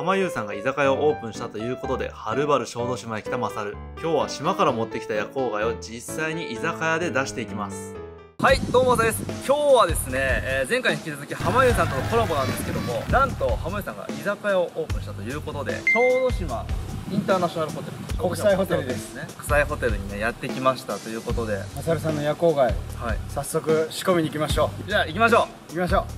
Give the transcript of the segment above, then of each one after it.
浜優さんが居酒屋をオープンしたということで、はるばる小豆島へ来たマサル。今日は島から持ってきた夜光貝を実際に居酒屋で出していきます。はい、どうもマサです。今日はですね、前回に引き続き浜優さんとのコラボなんですけども、なんと浜優さんが居酒屋をオープンしたということで、小豆島インターナショナルホテル、 国際ホテルですね。 国際ホテルにねやってきましたということで、 マサルさんの夜光貝、はい、早速仕込みに行きましょう。 じゃあ行きましょう。 行きましょう。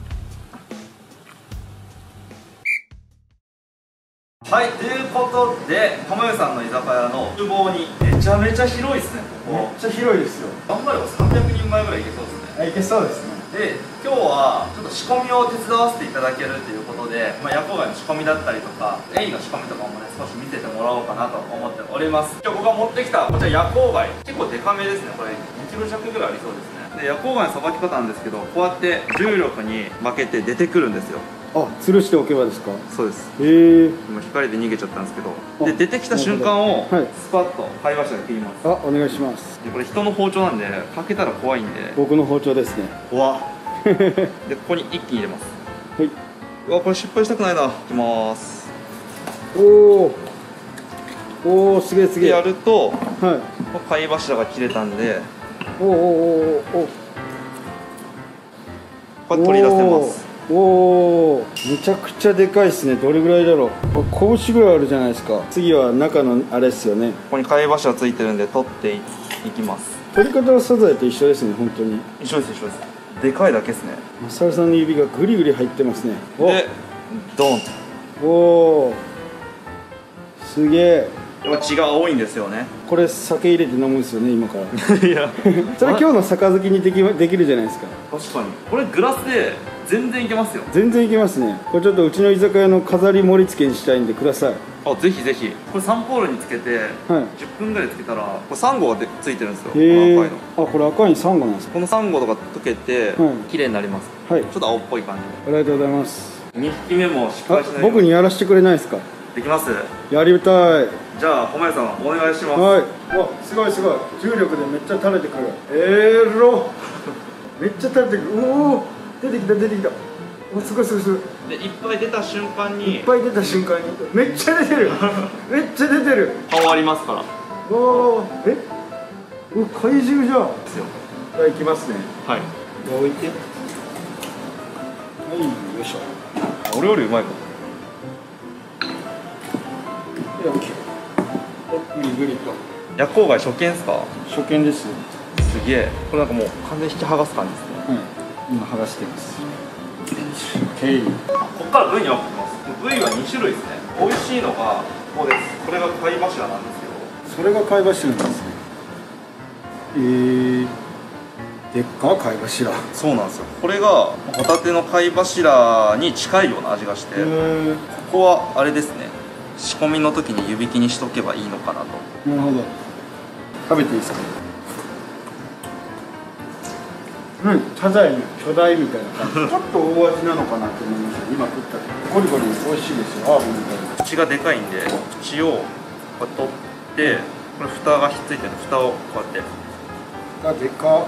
はい、ということで浜優さんの居酒屋の厨房にめちゃめちゃ広いですね。ここめっちゃ広いですよ。 頑張れば300人前ぐらいいけそうですね。 いけそうですね。 で、今日はちょっと仕込みを手伝わせていただけるということで、夜光貝の仕込みだったりとかエイの仕込みとかもね少し見せてもらおうかなと思っております。今日僕が持ってきたこちら夜光貝、結構デカめですね。これ2キロ弱ぐらいありそうですね。で、夜光貝のさばき方なんですけど、こうやって重力に負けて出てくるんですよ。 あ、吊るしておけばですか？ そうです。今光で逃げちゃったんですけど、で出てきた瞬間をスパッと貝柱で切ります。 あ、お願いします。 でこれ人の包丁なんでかけたら怖いんで。 僕の包丁ですね。 怖っでここに一気に入れます。はい。うわ、これ失敗したくないな。いきます。 おお、すげえすげえ。 でやると、 はい、 貝柱が切れたんで、 おお、 これ取り出せます。 おお、めちゃくちゃでかいですね。どれぐらいだろう。拳ぐらいあるじゃないですか。次は中のあれですよね。 ここに貝柱ついてるんで取っていきます。 取り方はサザエと一緒ですね。本当に一緒です、一緒です。でかいだけですね。 マサルさんの指がグリグリ入ってますね。 でドンと。 おお、すげえ。 やっぱ血が多いんですよね。 これ酒入れて飲むんですよね、今からいやそれ今日の杯にできるじゃないですか。 確かにこれグラスで全然いけますよ。 全然いけますね。これちょっとうちの居酒屋の飾り盛り付けにしたいんでください。 あ、ぜひぜひ。これサンポールにつけて、 はい、 10分ぐらいつけたらこれサンゴがついてるんですよ。 へえ。 赤いの。 あ、これ赤いにサンゴなんですか？ このサンゴとか溶けて、綺麗になります。はい、ちょっと青っぽい感じで。ありがとうございます。 2匹目も失敗しない。 僕にやらせてくれないですか？ できます。 やりたい。 じゃあ浜谷さんお願いします。 はい。わ、すごいすごい。重力でめっちゃ垂れてくる。めっちゃ垂れてくる。おお、出てきた出てきた。お、すごいすごいすごい。 で、いっぱい出た瞬間に。 いっぱい出た瞬間に。めっちゃ出てる。めっちゃ出てる。 顔ありますから。 おお、怪獣じゃん。ですよ。じゃあ行きますね。 はい。 置いて。はい、よいしょ。 俺よりうまいか。 オッケー。グリグリと。 夜光貝初見ですか？ 初見です。 すげえ。これなんかもう完全に引き剥がす感じですね。 今剥がしてます。 ここから部位に分けてます。部位は2種類ですね。美味しいのがここです。これが貝柱なんですけど。 それが貝柱なんですね。でっか貝柱。 そうなんですよ。これがホタテの貝柱に近いような味がして、ここはあれですね。仕込みの時に湯引きにしとけばいいのかなと。 なるほど。食べていいですか？サザエの巨大みたいな感じ。ちょっと大味なのかなと思いました。今食ったけどゴリゴリ美味しいですよ。 口がでかいんで、口をこう取って、これ蓋がひっついてる。蓋をこうやって。 でかっ。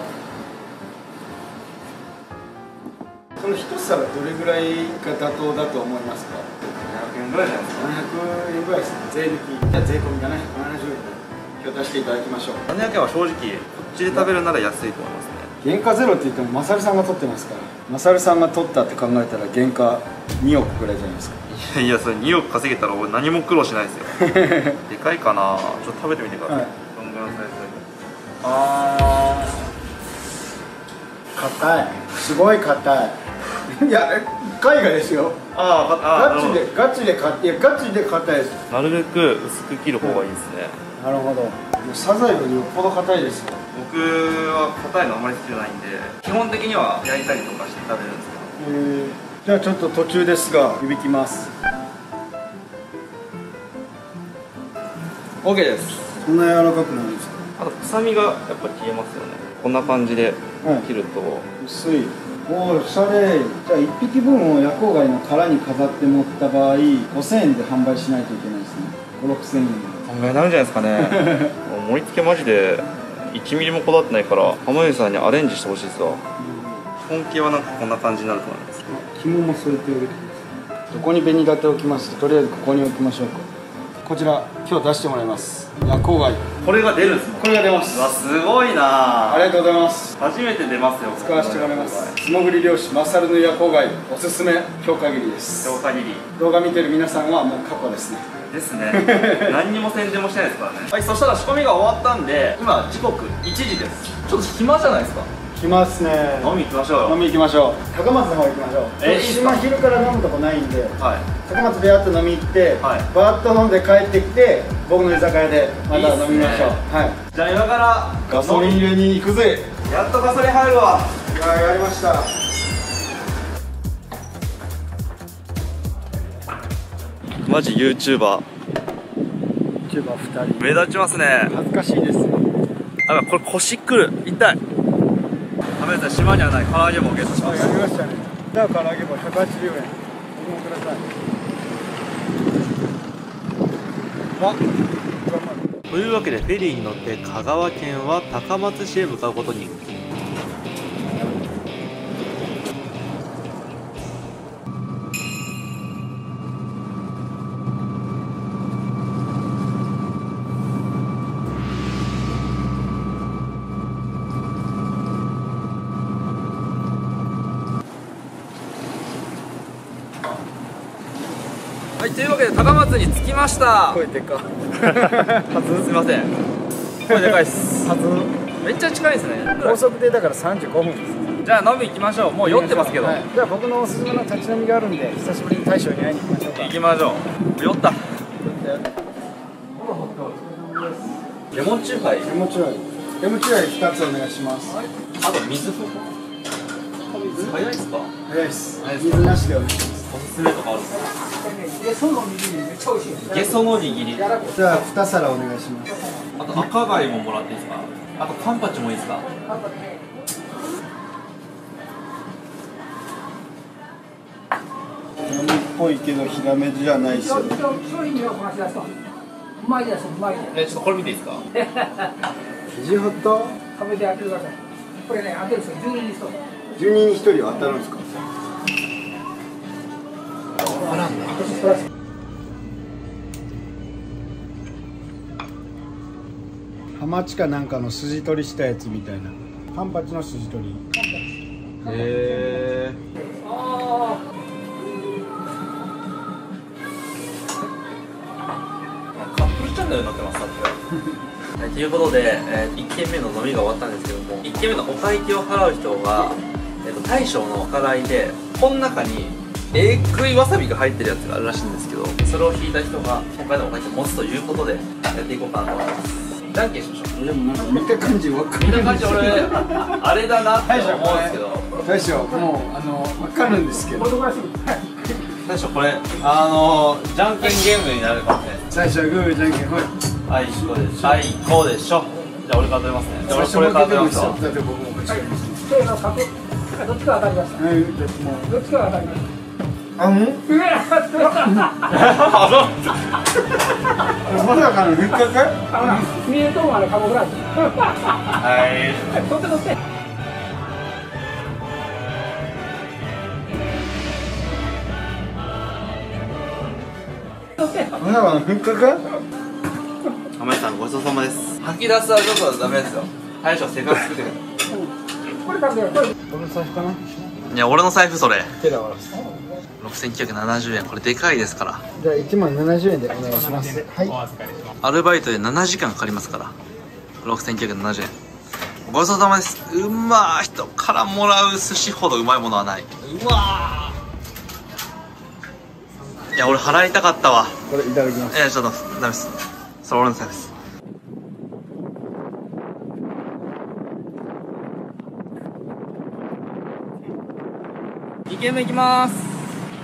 この一皿どれぐらいが妥当だと思いますか？700円ぐらいじゃないですか。700円ぐらいですね。税抜き。じゃあ税込みがね、770円で今日出していただきましょう。 700円は正直こっちで食べるなら安いと思いますね。 原価ゼロって言ってもマサルさんが取ってますから。マサルさんが取ったって考えたら原価2億ぐらいじゃないですか。 いや、それ2億稼げたら俺何も苦労しないですよ。でかいかな。ちょっと食べてみてください。どんぐらいのサイズだけ。 硬い。すごい硬い。いや、貝がですよ。ガチで硬いです。 なるべく薄く切る方がいいですね。 なるほど。サザエよりよっぽど硬いですよ。 僕は硬いのあまり好きじゃないんで、基本的には焼いたりとかして食べるんですけど。 じゃあちょっと途中ですが湯引きます。 OK です。 そんな柔らかくないですか？ あと臭みがやっぱ消えますよね。こんな感じで切ると、 薄い。おしゃれ。じゃあ1匹分を夜光貝の殻に飾って持った場合5000円で販売しないといけないですね。5、6000円。 考えなるんじゃないですかね。盛り付けマジで1ミリもこだわってないから浜家さんにアレンジしてほしいですわ。本気はなんかこんな感じになると思います。 肝も添えておいてください。 どこに紅立置きますと、とりあえずここに置きましょうか。こちら今日出してもらいます。夜光貝。 これが出るんですね。 これが出ます。 うわ、すごいな。 ありがとうございます。 初めて出ますよ。 使わせてもらいます。素潜り漁師マサルの夜光貝おすすめ、今日限りです。 今日限り。 動画見てる皆さんはもう過去ですね。 ですね。何にも宣伝もしてないですからね。はい、そしたら仕込みが終わったんで、今時刻1時です。ちょっと暇じゃないですか。 来ますね。 飲み行きましょうよ。 飲み行きましょう。高松の方行きましょう。島昼から飲むとこないんで、はい、高松でやっと飲み行って、はい、バーッと飲んで帰ってきて、僕の居酒屋でまた飲みましょう。はい。じゃあ今からガソリン入れに行くぜ。 やっとガソリン入るわ。 いや、やりました。 マジ YouTuber 2人目立ちますね。 恥ずかしいです。 あ、これ腰くる、痛い。食べた島にはない唐揚げ棒をゲットしました。 やりましたね。じゃあ唐揚げ棒180円。僕もください。というわけでフェリーに乗って香川県は高松市へ向かうことに。はい、というわけで高松に着きました。 声でか。 すみません。声でかいっす。めっちゃ近いですね。 高速でだから35分です。 じゃあ飲み行きましょう。もう酔ってますけど。はい、 じゃあ僕のおすすめの立ち飲みがあるんで、久しぶりに大将に会いに行きましょうか。 行きましょう。酔った。レモンチューハイ。 レモンチューハイ。レモンチューハイ2つお願いします。 はい、あと水。早いっすか？ 早いっす。水なしでお願いします。 おすすめとかあるんですか？ ゲソの握りめっちゃ美味しい。 ゲソの握り。じゃあ2皿お願いします。 あと赤貝ももらっていいですか？あとカンパチもいいですか？ 海っぽいけどヒラメじゃないっすよ。 ちょっとこれ見ていいですか？ 肘ホット。 食べて当ててください。これね、当てるんですよ。10人に1人。 10人に1人は当たるんですか？ハマチかなんかの筋取りしたやつみたいな。カンパチの筋取り。 へえ。カップルチャンネルになってます。さっきからはい、ということで、1軒目の飲みが終わったんですけども、1軒目のお会計を払う人が、大将のお払いでこの中にえぐいわさびが入ってるやつがあるらしいんですけど、それを引いた人が今回のお会計を持つということでやっていこうかなと思います。じゃんけんしましょう。 でもなんか見た感じ分かる。 見た感じ俺あれだなって思うんですけど、 大将もう分かるんですけど、 大将これじゃんけんゲームになるかもね。 最初はグーじゃんけんほい。 はい、こうでしょ。はい、こうでしょ。じゃあ俺から取りますね。じゃあ俺これから取りますよ。 せーの、角。どっちか分かりました。はい、どっちか分かりました。 あ、もう？まさかの引っ掛け？ 見えると思うカモフラージュ。 はい。 取って取って。 まさかの引っ掛け？ 浜井さんごちそうさまです。吐き出すはちょっとダメですよ。大将生活作ってくれ。 これ食べよう。これ。 俺の財布かな？ いや俺の財布それ。 手だわ。 6970円、これでかいですから。 じゃあ1万70円でお願いします。はい。 アルバイトで7時間かかりますから。6970円。ごちそうさまです。うまー、人からもらう寿司ほどうまいものはない。うわー。いや俺払いたかったわ。 これいただきます。 いやちょっとダメです。それ俺の財布です。2軒目行きます。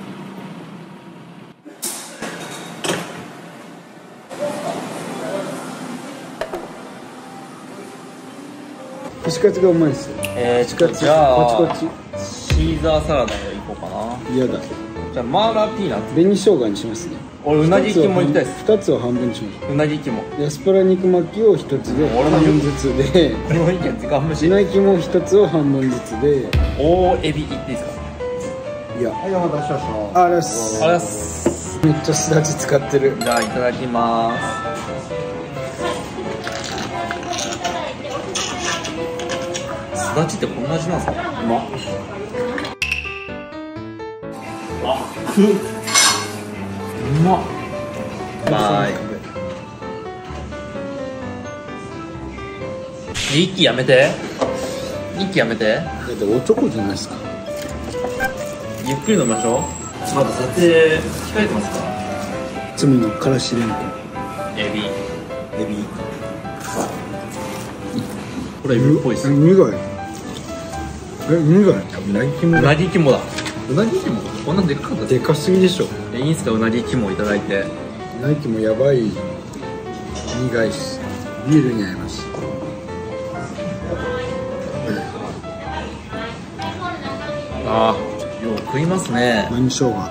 串カツがうまいですよ。串カツじゃあこっちシーザーサラダでいこうかな。 嫌だ。 じゃあマーラーピーナッツ。 紅生姜にしますね。 俺うなぎ肝いきたいです。 2つを半分にします。 うなぎ肝。 アスパラ肉巻きを1つで半分ずつで、 この意見時間無視。 うなぎも1つを半分ずつで、 大エビいっていいですか？ いや、はい、お待たせしました。ありがとうございます。 ありがとうございます。 めっちゃすだち使ってる。 じゃあいただきます。すだちってこんな味なんですか？うまっ。うまっ。バイ。一気やめて。一気やめて。 だっておちょこじゃないですか。 ゆっくり飲みましょう。まだ撮影控えてますか？ 罪のからしれんこん。 エビ。これエビっぽいっす。 苦い。苦い。うなぎ肝だ。 うなぎ肝だ。うなぎ肝。こんなんでかかった。 でかすぎでしょ。 いいんすか、うなぎ肝いただいて。 うなぎ肝やばい。苦いっす。ビールに合います。 ああ、よう食いますね。 何生姜。うまい。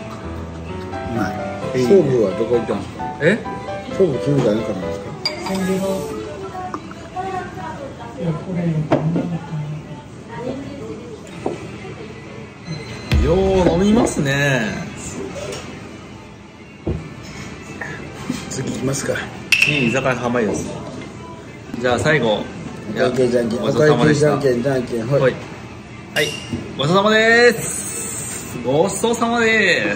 フォームはどこ行ったんですか？ え？ フォーム君がなかったんですか？ よう飲みますね。 次行きますか。 いい居酒屋濱家です。じゃあ最後。 じゃんけんじゃんけん。 ごちそうさまでした。 じゃんけんじゃんけん。 はい。はい。ごちそうさまです。ごちそうさまです。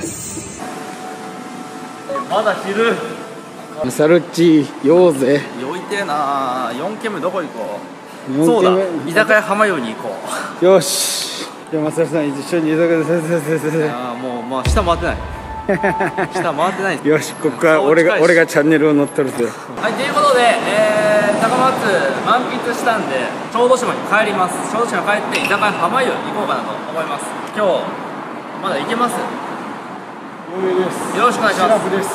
まだ昼。 サルッチ酔おうぜ。 酔いてえな。4軒目どこ行こう。そうだ、居酒屋濱家に行こう。よし。じゃあマサルさん一緒に居酒屋で。 ああ、もうまあ下回ってない。下回ってない。 よし、ここから俺がチャンネルを乗っ取るぜ。 はい、ということで、高松満喫したんで小豆島に帰ります。小豆島帰って居酒屋濱家行こうかなと思います。今日まだ行けます？よろしくお願いします。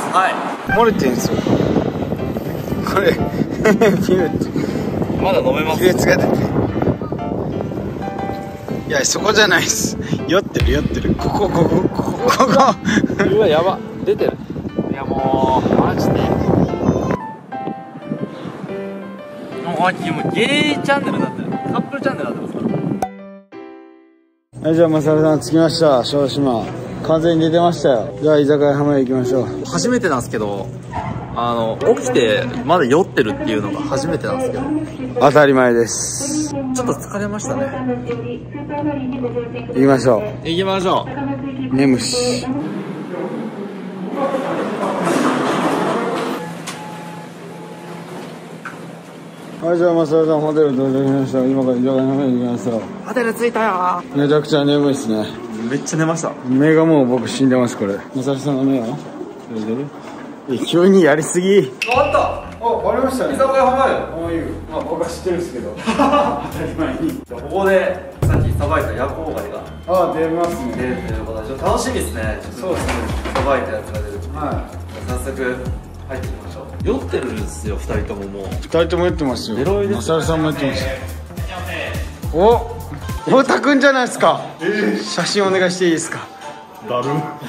はい。 漏れてんすよ。これまだ飲めます。 亀裂が出て。いや、そこじゃないっす。酔ってる。ここ。 うわ、やば。出てる。いや、もうマジで。もうゲイチャンネルになってる。カップルチャンネルになってますから。 はい、じゃあマサルさん着きました。小豆島完全に出てましたよ。じゃあ居酒屋濱家行きましょう。 初めてなんですけど、起きてまだ酔ってるっていうのが初めてなんですけど、 当たり前です。 ちょっと疲れましたね。 行きましょう。眠し。はい、じゃあマサルさんホテル到着しました。今から居酒屋濱家行きました。 ホテル着いたよ。 めちゃくちゃ眠いっすね。 めっちゃ寝ました。 目がもう僕死んでます。これマサルさんの目は急にやりすぎ。 終わった。 ありましたね。 居酒屋濱家。まあ僕は知ってるんですけど当たり前に。 ここでさっきさばいた夜光貝が出ますね。 出るということでちょっと楽しみですね。 そうですね。 さばいたやつが出る。 はい。 早速入っていきましょう。酔ってるんですよ、2人とも。もう 2人とも酔ってますよ。 ベロイです。 マサルさんも酔ってます。お太田くんじゃないですか。写真お願いしていいですか。 だる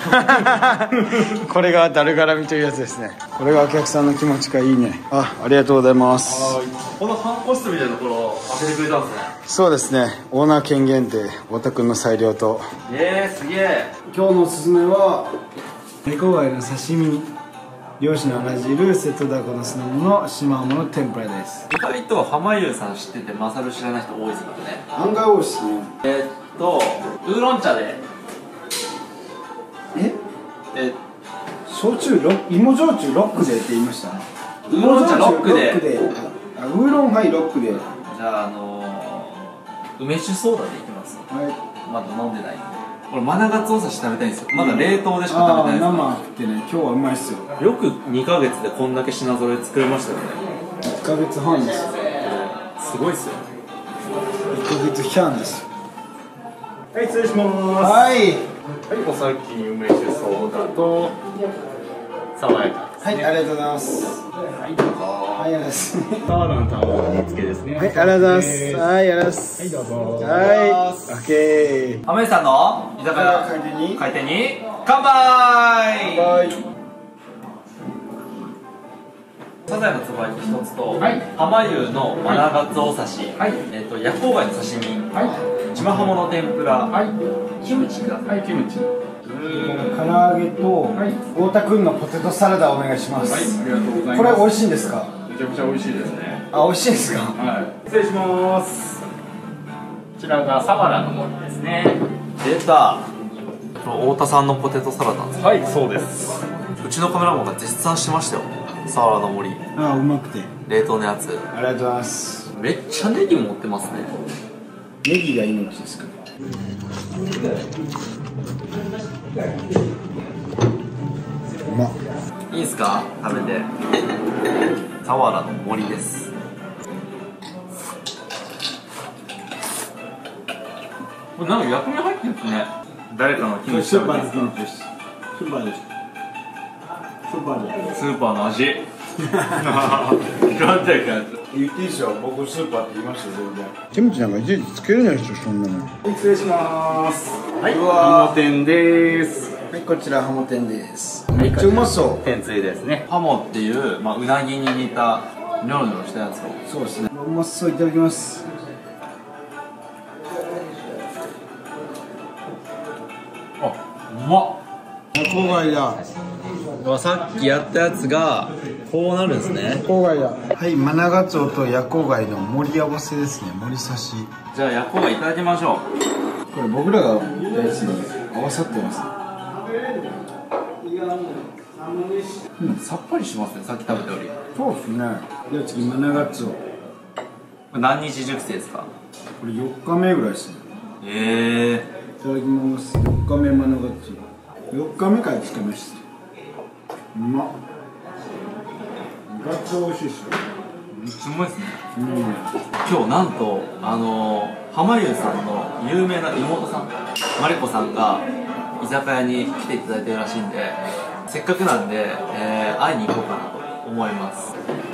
これがだるがらみというやつですね。これがお客さんの気持ちがいいね。ありがとうございます。 この半個室みたいなところ開けてくれたんですね。 そうですね。オーナー権限で太田くんの裁量と。 すげえ。 今日のおすすめは猫貝の刺身、漁師の同じる瀬戸田湖の酢の物シマウマの天ぷらです。 意外と濱家さん知っててマサル知らない人多いですからね。 案外多いですね。 ウーロン茶で焼酎芋焼酎ロックでって言いました。 ウーロン茶ロックで。 ウーロンハイロックで。 じゃあ梅酒ソーダでいきます。 はい。 まだ飲んでないんで。これマナガツオ刺し食べたいんですよ。まだ冷凍でしか食べてないです。 生ってね、今日はうまいっすよ。 よく2ヶ月でこんだけ品揃え作れましたよね。 1ヶ月半ですよ。 すごいっすよ。 1ヶ月半ですよ。 はい、失礼します。 はい。 はい、お先に梅酒ソーダと爽やか。 はい、ありがとうございます。 はい、どうぞ。 はい、ありがとうございます。 サラダの卵煮付けですね。 はい、ありがとうございます。はい、ありがとうございます。 はい、どうぞ。 はい、オッケー。 濱家さんの居酒屋開店に乾杯。 サザエのつば焼き1つと、 はい、 浜湯のマナガツオ刺し、はい、夜光貝の刺身、はい、島ハモの天ぷら、はい、キムチください。はい、キムチ。 唐揚げと、はい、太田君のポテトサラダお願いします。はい、 ありがとうございます。 これ美味しいんですか？ めちゃくちゃ美味しいですね。 あ、美味しいですか？ はい。失礼します。こちらがサワラの森ですね。 出た。太田さんのポテトサラダなんですか？ はい、そうです。 うちのカメラマンが絶賛してましたよ。サワラの森。 あ、うまくて。 冷凍のやつ。 ありがとうございます。 めっちゃネギ持ってますね。 ネギが命ですから。うまっ。 いいんすか？食べて。サワラの森です。これなんか薬味入ってるんですね。誰かのキムチ食べてるんですか？ スーパーです。スーパーです。 スーパーの味。なんてやつ。 言っていいですよ。僕スーパーって言いましたよ、全然。キムチなんかいちいちつけれないでしょ、そんなの。 失礼します。はい、 ハモ天です。 はい、こちらハモ天です。めっちゃうまそう。 天つゆですね。 ハモっていう、うなぎに似たニョロニョロしたやつを。 そうですね。うまそう、いただきます。 あ、うまっ。 郊外だ。 さっきやったやつがこうなるんですね。 郊外だ。はい、マナガツオと夜光貝の盛り合わせですね。盛り刺し。 じゃあ夜光貝いただきましょう。これ僕らがやったやつに合わさってます。 さっぱりしますね、さっき食べたより。 そうですね。では次、マナガツオ。これ何日熟成ですか？ これ4日目ぐらいですね。いただきます。4日目マナガツオ。4日目からつけました。うまっ。ガツオ美味しいですよ。 すごいですね。今日なんと浜湯さんの有名な妹さんマリコさんが居酒屋に来ていただいてるらしいんで、せっかくなんで、会いに行こうかなと思います。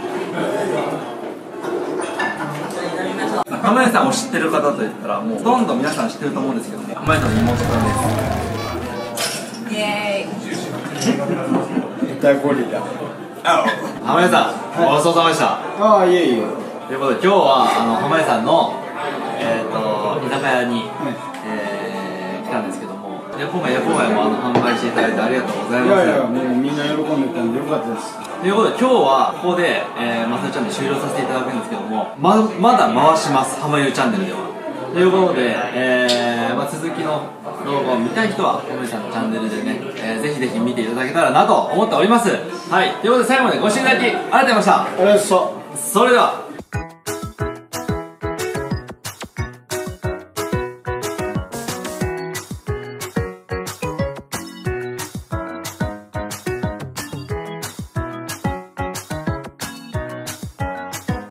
浜湯さんを知ってる方といったらもうほとんど皆さん知ってると思うんですけどね、浜湯さんの妹さんです。イエーイ。 大ゴリラ。 浜湯さん、ごちそうさまでした。 ああ、いえいえ。 ということで今日は浜湯さんの居酒屋に、来たんですけども、夜光貝も販売していただいてありがとうございます。 いやいや、もうみんな喜んでたんでよかったです。 ということで今日はここで、まさゆチャンネル終了させていただくんですけども、まだ回します、浜湯チャンネルでは。ということで、続きの動画を見たい人は浜湯さんのチャンネルでね、ぜひぜひ見ていただけたらなと思っております。はい、ということで最後までご視聴いただきありがとうございました。 ありがとうございました。 それでは